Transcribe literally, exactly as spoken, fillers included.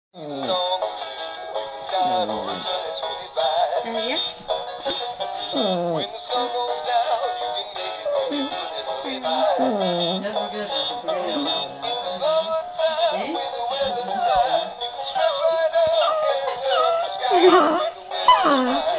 Uh, yes. Uh, Never good. It's a good one. uh,